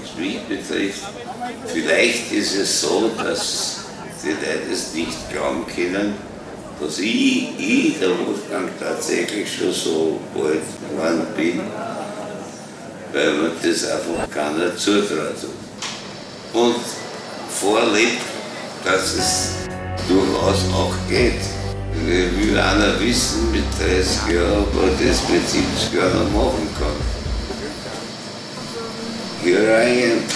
Street betrifft, vielleicht ist es so, dass die Leute es nicht glauben können, dass ich, der Wolfgang, tatsächlich schon so alt geworden bin, weil man das einfach keiner zutraut. Und vorlebt, dass es durchaus auch geht. Will einer wissen mit 30 Jahren, ob er das mit 70 Jahren noch machen kann. Here I am.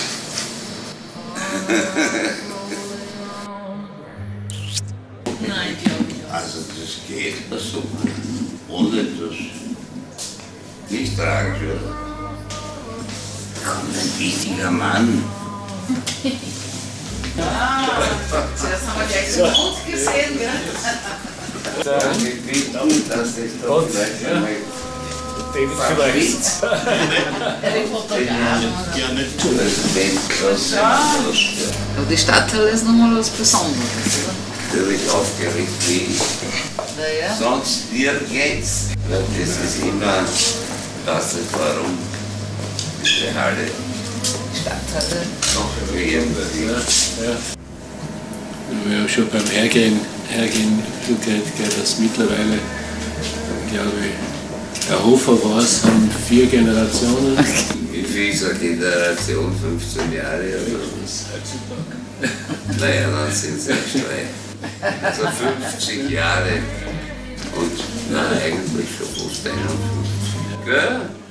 Nein, glaube ich auch. Also das geht so, ohne das nicht tragisch wird. Kommt ein wichtiger Mann. Zuerst haben wir gleich den Mond gesehen, gell? Ich bitte, dass ich da vielleicht einmal Den vielleicht. Den Fotografen. Aber die Stadthalle ist nochmal was Besonderes, oder? natürlich aufgeregt wie ich. Naja. Sonst nirgends. Weil das ist immer, das ist warum diese Halle Stadthalle noch irgendwie. Ja. Wir haben schon beim Hergehen schon gehört, dass mittlerweile, glaube ich, der Hofer war es, haben 4 Generationen. Wie viel ist eine Generation? 15 Jahre oder was? Naja, dann sind es erst 3. Also 50 Jahre und na, eigentlich schon fast 51. Gell?